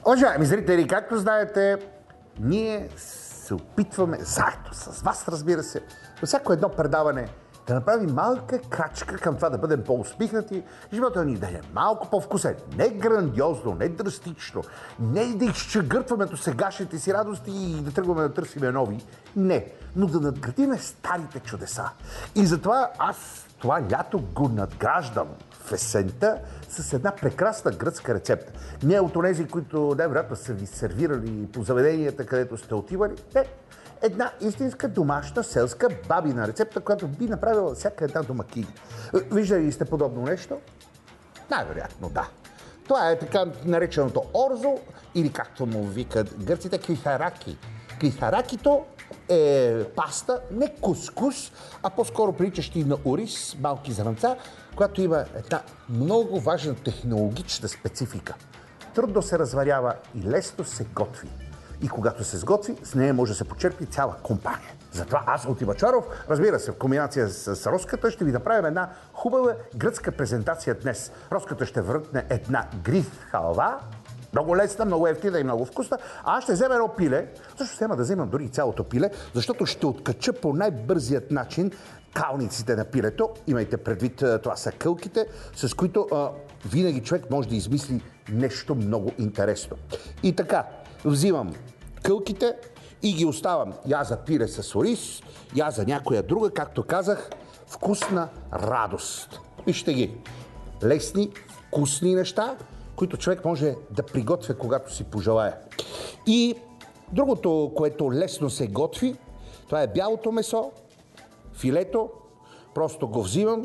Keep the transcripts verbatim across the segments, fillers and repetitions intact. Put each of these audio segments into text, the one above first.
Уважаеми зрители, както знаете, ние се опитваме заедно с вас, разбира се, във всяко едно предаване да направим малка крачка към това да бъдем по-усмихнати, живота ни да е малко по-вкусен. Не грандиозно, не драстично, не да изчегъртваме до сегашните си радости и да тръгваме да търсиме нови. Не, но да надградиме старите чудеса. И затова аз това лято го надграждам в есента с една прекрасна гръцка рецепта. Не от онези, които най-вероятно са ви сервирали по заведенията, където сте отивали. Не, една истинска домашна селска бабина рецепта, която би направила всяка една домакиня. Виждали ли сте подобно нещо? Най-вероятно да. Това е така нареченото орзо, или както му викат гърците, клихараки. Клихаракито е паста, не кускус, а по-скоро приличащи на ориз, малки зрънца, която има една много важна технологична специфика. Трудно се разварява и лесно се готви. И когато се сготви, с нея може да се почерпи цяла компания. Затова аз от Ивачаров, разбира се, в комбинация с Роската, ще ви направим една хубава гръцка презентация днес. Роската ще въртне една гриф халва, много лесна, много ефтина и много вкусна. А аз ще взема едно пиле, защото няма да вземам дори цялото пиле, защото ще откача по най-бързият начин калниците на пилето. Имайте предвид, това са кълките, с които а, винаги човек може да измисли нещо много интересно. И така, взимам кълките и ги оставам я за пиле с ориз, я за някоя друга, както казах, вкусна радост. Вижте ги, лесни, вкусни неща, които човек може да приготвя, когато си пожелае. И другото, което лесно се готви, това е бялото месо, филето. Просто го взимам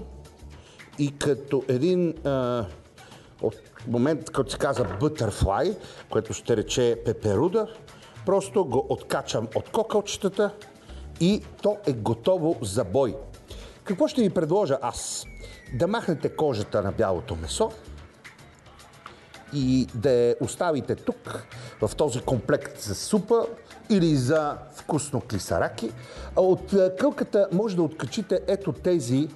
и като един а, от момент, който се казва butterfly, което ще рече пеперуда, просто го откачам от кокалчетата и то е готово за бой. Какво ще ви предложа аз? Да махнете кожата на бялото месо и да я оставите тук, в този комплект за супа или за вкусно клисараки. А от кълката може да откачите ето тези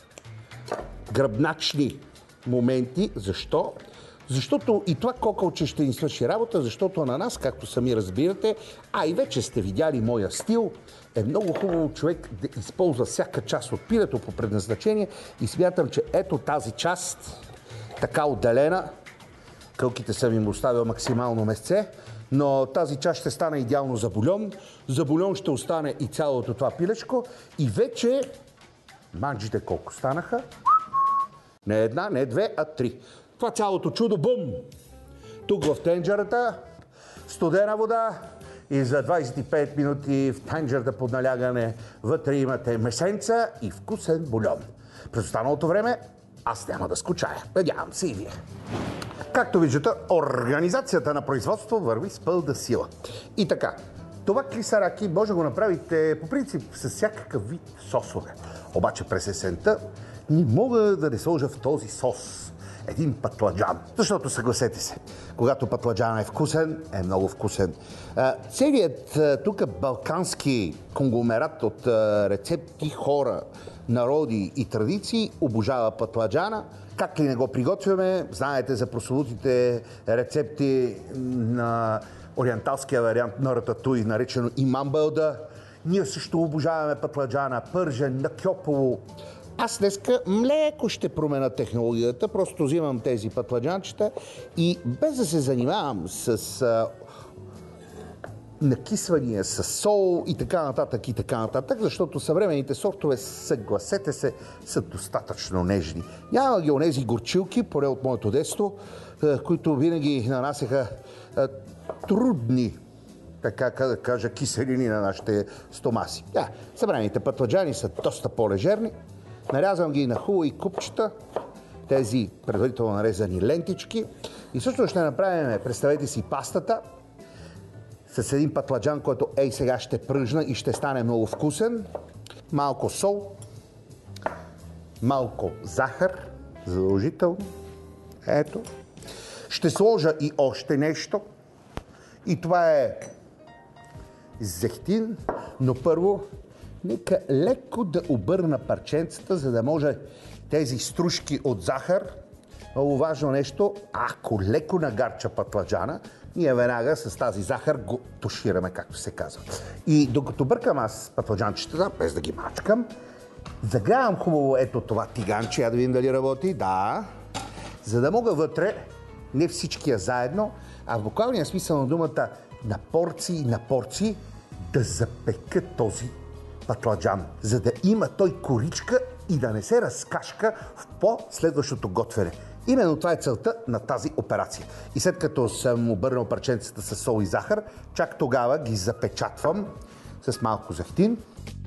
гръбначни моменти. Защо? Защото и това кокалче ще ни свърши работа, защото на нас, както сами разбирате, а и вече сте видяли моя стил, е много хубаво човек да използва всяка част от пилето по предназначение и смятам, че ето тази част, така отделена, кълките съм им оставил максимално месце, но тази част ще стане идеално за бульон. За бульон ще остане и цялото това пилешко. И вече, манджите колко станаха? Не една, не две, а три. Това цялото чудо, бум! Тук в тенджерата, студена вода и за двайсет и пет минути в тенджерата под налягане вътре имате месенца и вкусен бульон. През останалото време аз няма да скучая. Надявам се и вие. Както виждате, организацията на производство върви с пълна сила. И така, това клисараки може да го направите по принцип с всякакъв вид сосове. Обаче през есента не мога да не сложа в този сос един пътладжан. Защото съгласете се, когато пътладжан е вкусен, е много вкусен. Целият тук балкански конгломерат от рецепти, хора, народи и традиции обожава пътладжана. Как ли не го приготвяме? Знаете за прословутите рецепти на ориенталския вариант на рататуй, наречено имамбълда. Ние също обожаваме пътладжана, пържен, на кьопово. Аз днеска млеко ще променя технологията, просто взимам тези пътладжанчета и без да се занимавам с а, накисвания, с сол и така нататък и така нататък, защото съвременните сортове, съгласете се, са достатъчно нежни. Няма ги онези горчилки, поне от моето детство, които винаги нанасяха а, трудни, така да кажа, киселини на нашите стомаси. Да, съвременните пътладжани са доста по-лежерни. Нарязвам ги на хубави купчета, тези предварително нарезани лентички. И също ще направим, представете си, пастата с един пътладжан, който ей сега ще пръжна и ще стане много вкусен. Малко сол, малко захар, задължително. Ето. Ще сложа и още нещо. И това е зехтин, но първо нека леко да обърна парченцата, за да може тези стружки от захар, много важно нещо, ако леко нагарча пътладжана, ние веднага с тази захар го тушираме, както се казва. И докато бъркам аз патладжанчетата, без да ги мачкам, загрявам хубаво ето това тиганче, я да видим дали работи, да, за да мога вътре, не всичкия заедно, а в буквалния смисъл на думата на порции и на порции, да запека този патладжан, за да има той коричка и да не се разкашка в по-следващото готвене. Именно това е целта на тази операция. И след като съм обърнал парченцата с сол и захар, чак тогава ги запечатвам с малко зехтин.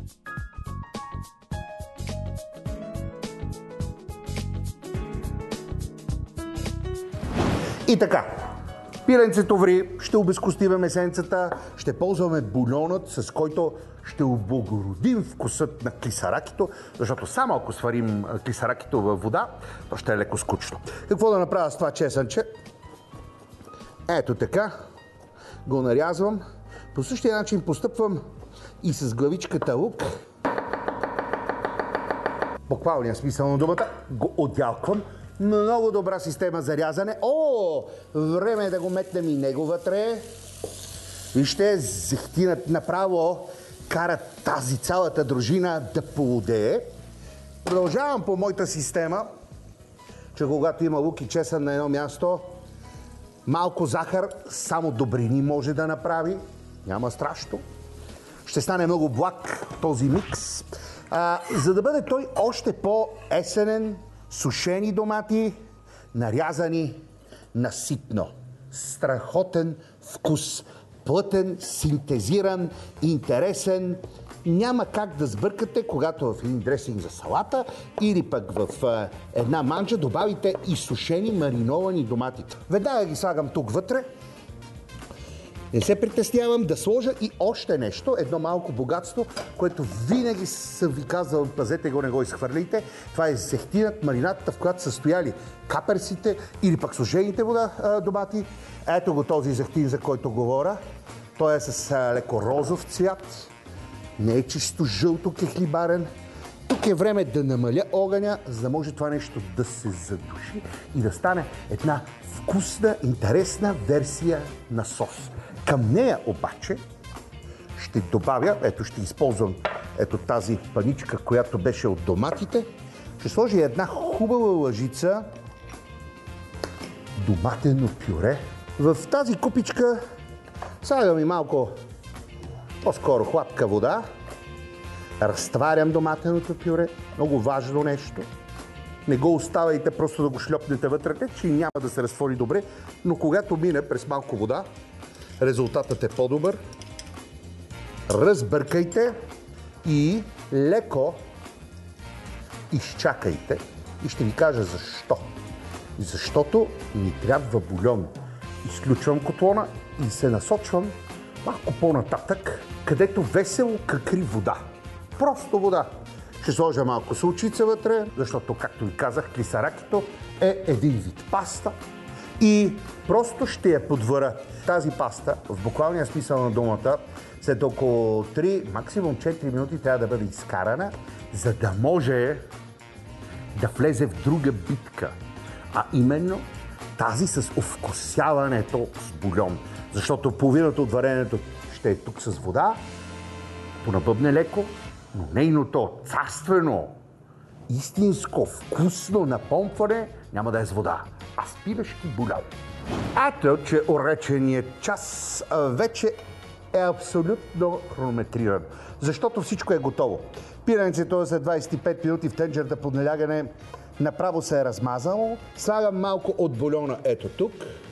И така, пиренцето ври, ще обезкостиваме месенцата, ще ползваме бульонът, с който ще облагородим вкусът на клисаракито, защото само ако сварим клисаракито във вода, то ще е леко скучно. Какво да направя с това чесънче? Ето така, го нарязвам. По същия начин постъпвам и с главичката лук. Буквалния смисъл на думата го отдялквам. Много добра система за рязане. О, време е да го метнем и него вътре. Вижте, зехтинът направо кара тази цялата дружина да полудее. Продължавам по моята система, че когато има лук и чесън на едно място, малко захар, само добрини може да направи. Няма страшно. Ще стане много благ този микс. А, за да бъде той още по-есенен, сушени домати, нарязани наситно. Страхотен вкус. Плътен, синтезиран, интересен. Няма как да сбъркате, когато в един дресинг за салата или пък в една манджа добавите и сушени мариновани домати. Веднага ги слагам тук вътре. Не се притеснявам да сложа и още нещо, едно малко богатство, което винаги съм ви казал, пазете го, не го изхвърляйте. Това е зехтинът, маринатата, в която са стояли каперсите или пък сушените вода домати. Ето го този зехтин, за който говоря. Той е с леко розов цвят. Не е чисто жълто кехлибарен. Тук е време да намаля огъня, за да може това нещо да се задуши и да стане една вкусна, интересна версия на сос. Към нея обаче ще добавя, ето ще използвам ето тази паничка, която беше от доматите. Ще сложа една хубава лъжица доматено пюре. В тази купичка слагам и малко по-скоро хладка вода. Разтварям доматеното пюре. Много важно нещо. Не го оставайте просто да го шлепнете вътре, че няма да се разтвори добре, но когато мине през малко вода, резултатът е по-добър. Разбъркайте и леко изчакайте. И ще ви кажа защо. Защото ни трябва бульон. Изключвам котлона и се насочвам малко по-нататък, където весело какри вода. Просто вода. Ще сложа малко солчица вътре, защото, както ви казах, клисаракито е един вид паста и просто ще я подваря. Тази паста, в буквалния смисъл на думата, след около три, максимум четири минути трябва да бъде изкарана, за да може да влезе в друга битка. А именно тази с овкусяването с бульон. Защото половината от варенето ще е тук с вода, понабъбне леко, но нейното царствено, истинско, вкусно напомпване няма да е с вода, а с пилешки бульон. Ето, че уреченият час вече е абсолютно хронометриран, защото всичко е готово. Пиренцето за двадесет и пет минути в тенджерата под налягане направо се е размазало. Слагам малко от бульона ето тук.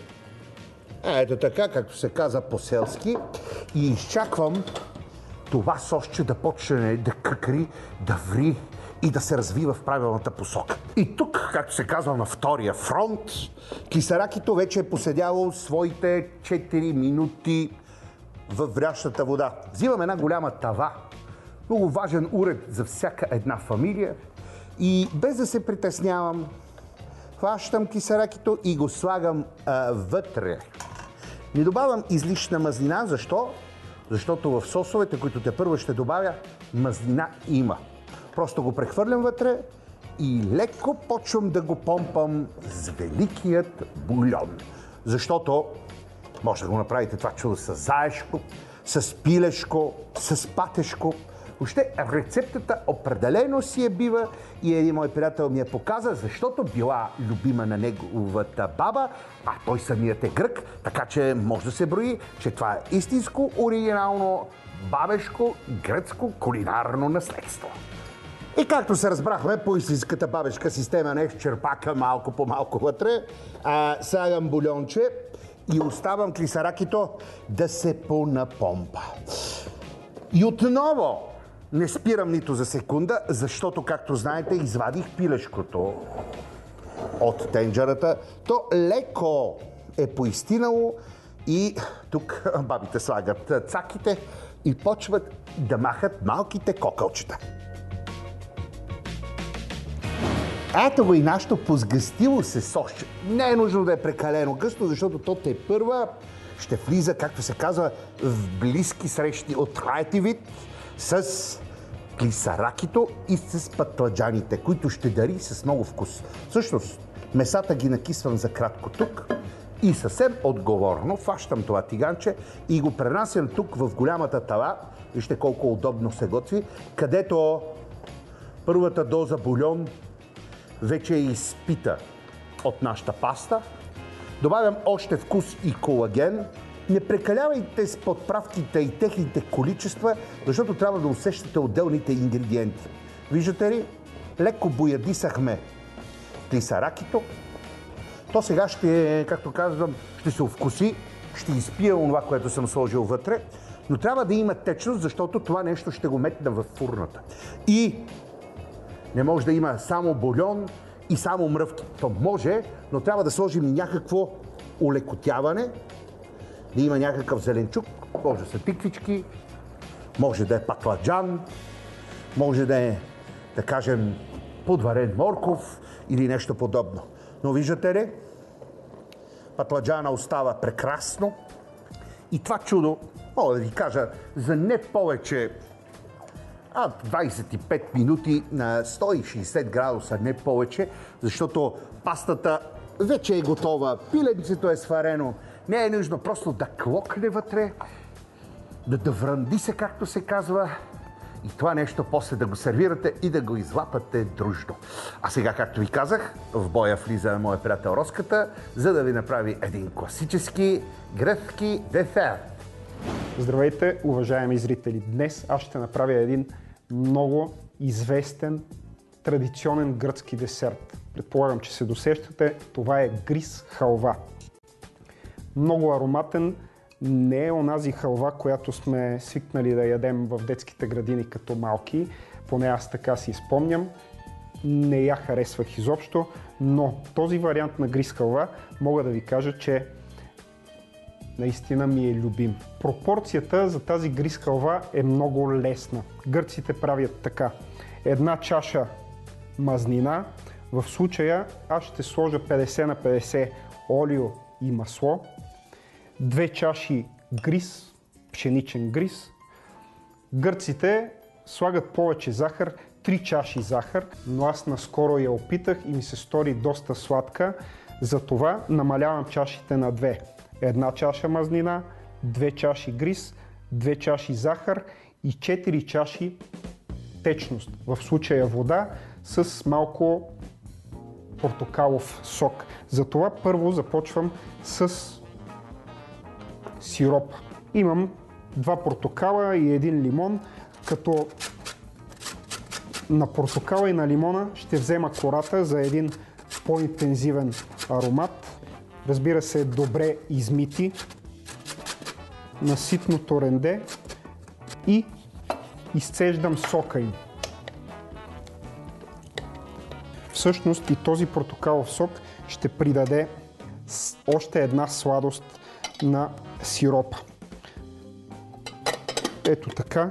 Ето така, както се каза по-селски. И изчаквам това сосче да почне да къкри, да ври и да се развива в правилната посока. И тук, както се казва на втория фронт, клисаракито вече е поседяло своите четири минути във врящата вода. Взимам една голяма тава, много важен уред за всяка една фамилия и без да се притеснявам, хващам клисаракито и го слагам а, вътре. Не добавям излишна мазнина. Защо? Защото в сосовете, които те първо ще добавя, мазнина има. Просто го прехвърлям вътре и леко почвам да го помпам с великият бульон. Защото Може да го направите това чудо с заешко, с пилешко, с патешко. Въобще рецептата определено си е бива и един мой приятел ми я показа, защото била любима на неговата баба, а той самият е грък, така че може да се брои, че това е истинско, оригинално, бабешко, гръцко кулинарно наследство. И както се разбрахме, по истинската бабешка система не черпака малко по малко вътре, а слагам бульонче и оставам клисаракито да се понапомпа. И отново не спирам нито за секунда, защото, както знаете, извадих пилешкото от тенджерата. То леко е поистинало и тук бабите слагат цаките и почват да махат малките кокълчета. Ето го и нашето позгъстило се сосче. Не е нужно да е прекалено гъсто, защото то тепърва ще влиза, както се казва, в близки срещи от хайти вид с клисаракито и с патладжаните, които ще дари с много вкус. Всъщност, месата ги накисвам за кратко тук и съвсем отговорно фащам това тиганче и го пренасям тук в голямата тала. Вижте колко удобно се готви, където първата доза бульон вече е изпита от нашата паста. Добавям още вкус и колаген. Не прекалявайте с подправките и техните количества, защото трябва да усещате отделните ингредиенти. Виждате ли? Леко боядисахме клисаракито. То сега ще, както казвам, ще се овкуси, ще изпия онова, което съм сложил вътре, но трябва да има течност, защото това нещо ще го метна в фурната. И не може да има само бульон и само мръвки. То може, но трябва да сложим някакво улекотяване, да има някакъв зеленчук, може да са тиквички, може да е патладжан, може да е, да кажем, подварен морков или нещо подобно. Но виждате ли, патладжана остава прекрасно и това чудо, мога да ви кажа, за не повече а двайсет и пет минути на сто и шейсет градуса, не повече, защото пастата вече е готова, пиленцето е сварено, не е нужно просто да клокне вътре, да, да врънди се, както се казва, и това нещо после да го сервирате и да го излапате дружно. А сега, както ви казах, в боя влиза моя приятел Роската, за да ви направи един класически гръцки десерт. Здравейте, уважаеми зрители! Днес аз ще направя един много известен традиционен гръцки десерт. Предполагам, че се досещате, това е гриз халва. Много ароматен, не е онази халва, която сме свикнали да ядем в детските градини като малки, поне аз така си спомням. Не я харесвах изобщо, но този вариант на гриз халва мога да ви кажа, че наистина ми е любим. Пропорцията за тази гриз халва е много лесна. Гърците правят така. Една чаша мазнина, в случая аз ще сложа петдесет на петдесет олио и масло, две чаши гриз, пшеничен гриз. Гърците слагат повече захар, три чаши захар, но аз наскоро я опитах и ми се стори доста сладка, затова намалявам чашите на две. Една чаша мазнина, две чаши гриз, две чаши захар и четири чаши течност, в случая вода, с малко портокалов сок. Затова първо започвам с сироп. Имам два портокала и един лимон, като на портокала и на лимона ще взема кората за един по-интензивен аромат. Разбира се, добре измити на ситно торенде и изцеждам сока им. Всъщност и този портокалов сок ще придаде още една сладост на сиропа. Ето така.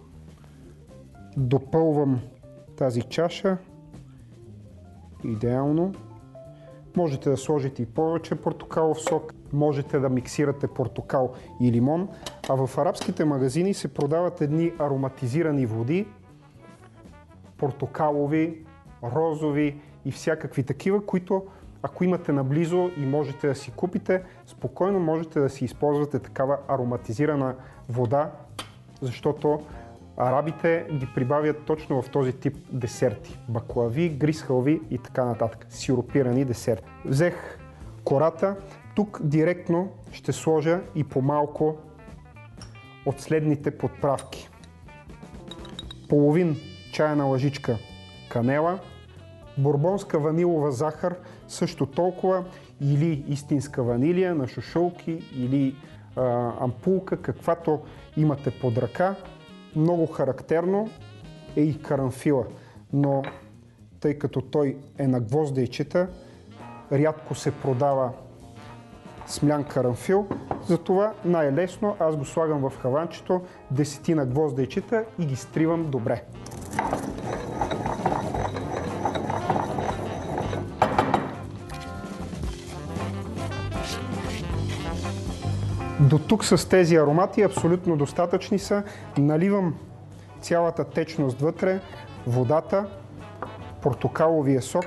Допълвам тази чаша. Идеално. Можете да сложите и повече портокалов сок, можете да миксирате портокал и лимон, а в арабските магазини се продават едни ароматизирани води, портокалови, розови и всякакви такива, които ако имате наблизо и можете да си купите, спокойно можете да си използвате такава ароматизирана вода, защото арабите ги прибавят точно в този тип десерти. Баклави, гриз халви и така нататък. Сиропирани десерти. Взех кората. Тук директно ще сложа и по малко от следните подправки. Половин чайна лъжичка канела, бурбонска ванилова захар също толкова, или истинска ванилия на шушулки, или а, ампулка, каквато имате под ръка. Много характерно е и карамфила, но тъй като той е на гвоздейчета, рядко се продава смлян карамфил, затова най-лесно аз го слагам в хаванчето, десетина гвоздейчета и ги стривам добре. До тук с тези аромати абсолютно достатъчни са. Наливам цялата течност вътре, водата, портокаловия сок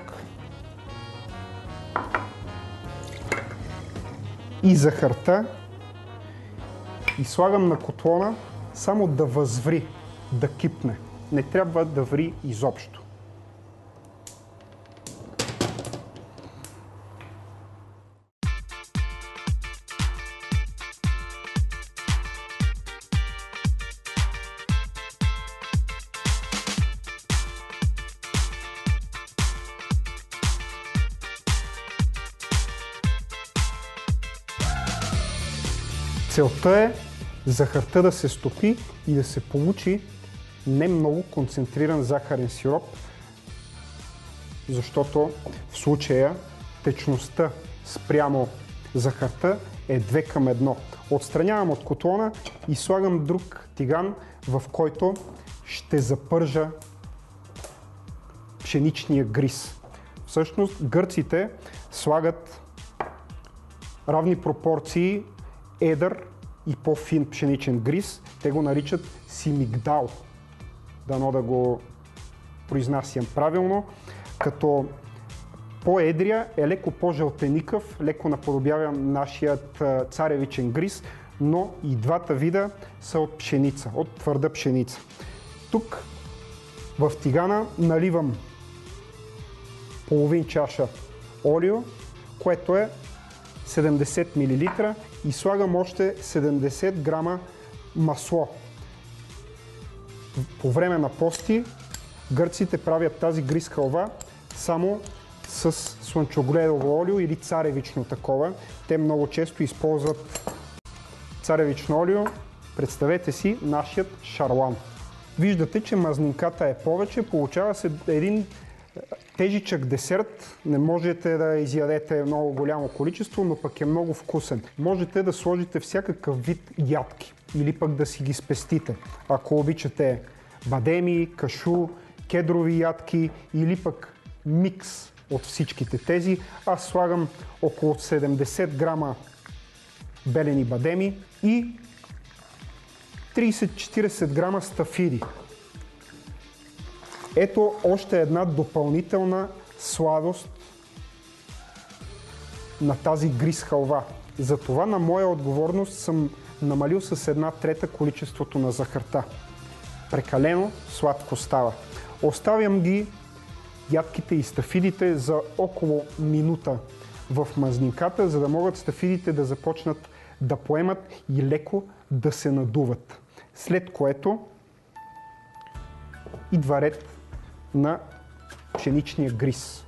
и захарта и слагам на котлона само да възври, да кипне. Не трябва да ври изобщо. Целта е захарта да се стопи и да се получи не много концентриран захарен сироп, защото в случая течността спрямо захарта е две към едно. Отстранявам от котлона и слагам друг тиган, в който ще запържа пшеничния гриз. Всъщност гърците слагат равни пропорции едър и по-фин пшеничен гриз. Те го наричат симигдал. Дано да го произнасям правилно. Като по-едрия е леко по-жълтеникъв, леко наподобява нашият царевичен гриз, но и двата вида са от пшеница, от твърда пшеница. Тук в тигана наливам половин чаша олио, което е седемдесет милилитра, и слагам още седемдесет грама масло. По време на пости гърците правят тази гриз халва само с слънчогледово олио или царевично такова. Те много често използват царевично олио. Представете си нашият шарлан. Виждате, че мазнинката е повече, получава се един тежичък десерт. Не можете да изядете много голямо количество, но пък е много вкусен. Можете да сложите всякакъв вид ядки или пък да си ги спестите. Ако обичате бадеми, кашу, кедрови ядки или пък микс от всичките тези, аз слагам около седемдесет грама белени бадеми и трийсет до четирийсет грама стафиди. Ето още една допълнителна сладост на тази гриз халва. Затова на моя отговорност съм намалил с една трета количеството на захарта. Прекалено сладко става. Оставям ги ядките и стафидите за около минута в мазнинката, за да могат стафидите да започнат да поемат и леко да се надуват. След което идва ред на пшеничния гриз.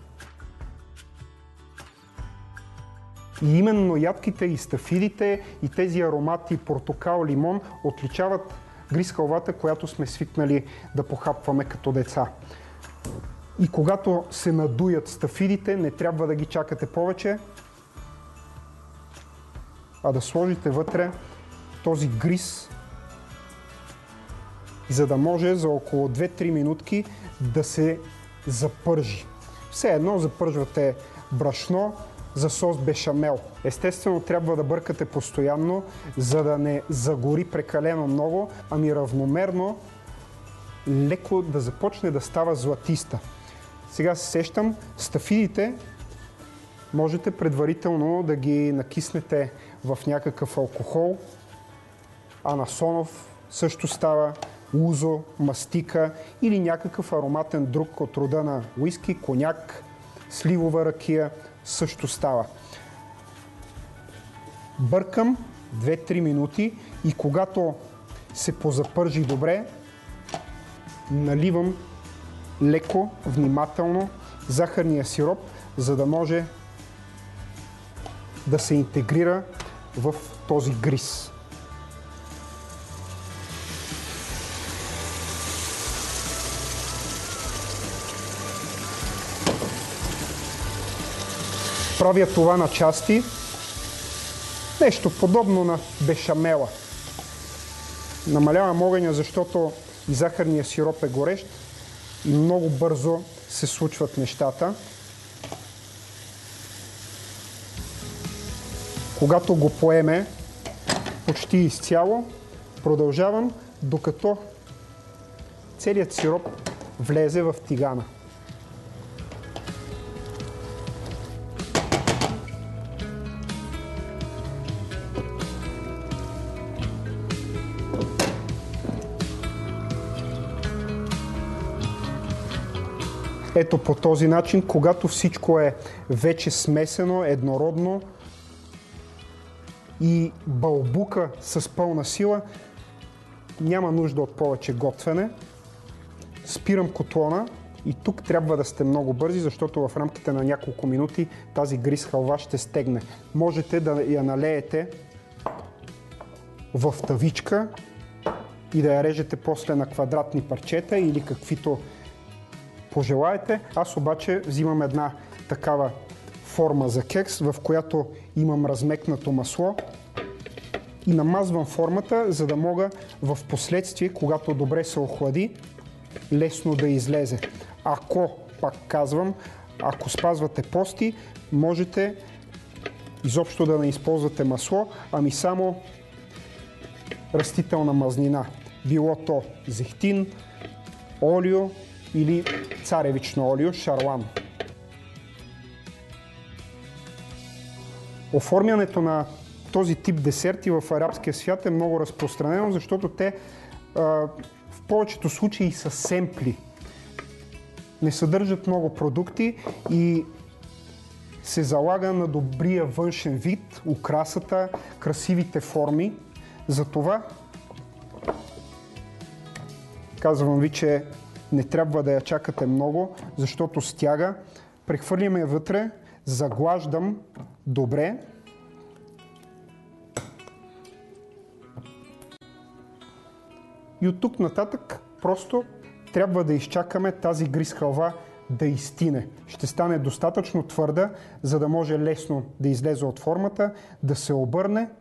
И именно ядките и стафидите и тези аромати портокал, лимон отличават гриз халвата, която сме свикнали да похапваме като деца. И когато се надуят стафидите, не трябва да ги чакате повече, а да сложите вътре този гриз, за да може за около две-три минутки да се запържи. Все едно запържвате брашно за сос бешамел. Естествено, трябва да бъркате постоянно, за да не загори прекалено много, ами равномерно, леко да започне да става златиста. Сега се сещам, стафидите можете предварително да ги накиснете в някакъв алкохол. Анасонов също става, узо, мастика или някакъв ароматен друг от рода на уиски, коняк, сливова ракия също става. Бъркам две-три минути и когато се позапържи добре, наливам леко, внимателно захарния сироп, за да може да се интегрира в този гриз. Правя това на части, нещо подобно на бешамела. Намалявам огъня, защото и захарният сироп е горещ и много бързо се случват нещата. Когато го поеме почти изцяло, продължавам, докато целият сироп влезе в тигана. Ето по този начин, когато всичко е вече смесено, еднородно и бълбука с пълна сила, няма нужда от повече готвене. Спирам котлона и тук трябва да сте много бързи, защото в рамките на няколко минути тази гриз халва ще стегне. Можете да я налеете в тавичка и да я режете после на квадратни парчета или каквито пожелаете. Аз обаче взимам една такава форма за кекс, в която имам размекнато масло и намазвам формата, за да мога в последствие, когато добре се охлади, лесно да излезе. Ако, пак казвам, ако спазвате пости, можете изобщо да не използвате масло, ами само растителна мазнина. Било то зехтин, олио или царевично олио, шарлан. Оформянето на този тип десерти в арабския свят е много разпространено, защото те а, в повечето случаи са семпли. Не съдържат много продукти и се залага на добрия външен вид, украсата, красивите форми. Затова казвам ви, че не трябва да я чакате много, защото стяга. Прехвърлям я вътре, заглаждам добре. И от тук нататък просто трябва да изчакаме тази гриз халва да изстине. Ще стане достатъчно твърда, за да може лесно да излезе от формата, да се обърне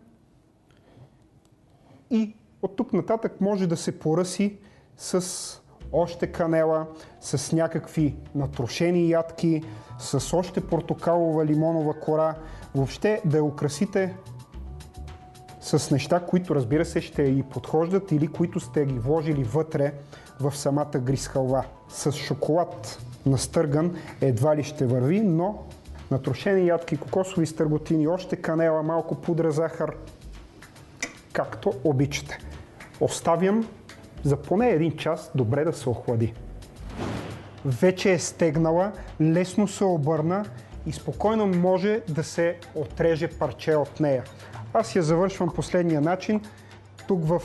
и от тук нататък може да се поръси с още канела, с някакви натрошени ядки, с още портокалова лимонова кора. Въобще да я украсите с неща, които разбира се ще и подхождат или които сте ги вложили вътре в самата гриз халва. С шоколад настърган едва ли ще върви, но натрошени ядки, кокосови стърготини, още канела, малко пудра захар, както обичате. Оставям за поне един час добре да се охлади. Вече е стегнала, лесно се обърна и спокойно може да се отреже парче от нея. Аз я завършвам последния начин. Тук в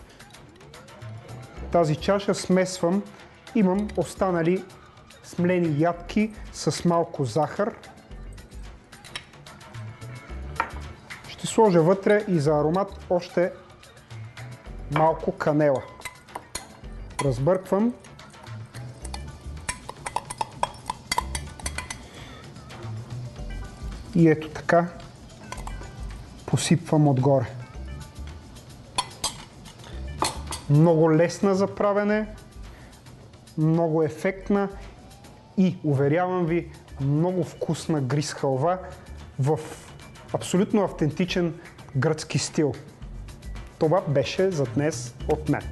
тази чаша смесвам. Имам останали смлени ядки с малко захар. Ще сложа вътре и за аромат още малко канела. Разбърквам. И ето така посипвам отгоре. Много лесна за правене, много ефектна и, уверявам ви, много вкусна гриз халва в абсолютно автентичен гръцки стил. Това беше за днес от мен.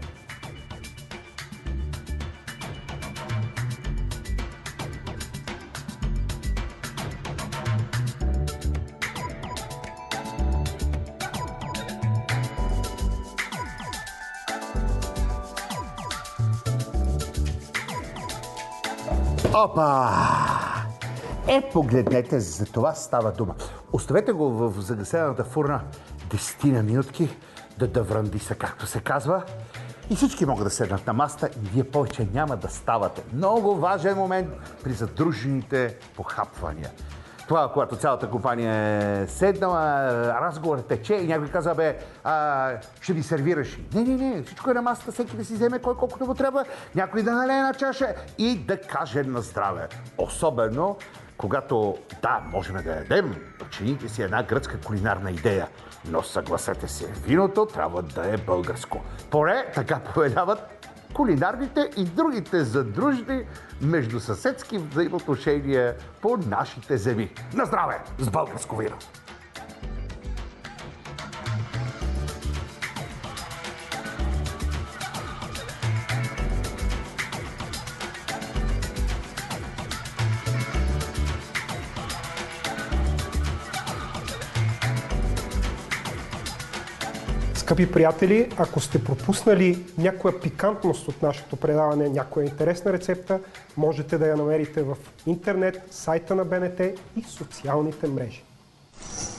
Опа! Е, погледнете, за това става дума. Оставете го в загасената фурна десетина минутки да дъврандиса, както се казва. И всички могат да седнат на масата и вие повече няма да ставате. Много важен момент при задружените похапвания. Това, когато цялата компания е седнала, разговорът тече и някой казва, бе, а, ще ви сервираш. Не, не, не, всичко е на масата, всеки да си вземе кой колкото му трябва, някой да налее на чаша и да каже на здраве. Особено, когато, да, можем да ядем, учените си една гръцка кулинарна идея, но съгласете се, виното трябва да е българско. Поне така повеляват кулинарните и другите задружни междусъседски взаимоотношения по нашите земи. На здраве с българско вино! Скъпи приятели, ако сте пропуснали някоя пикантност от нашето предаване, някоя интересна рецепта, можете да я намерите в интернет, сайта на БНТ и социалните мрежи.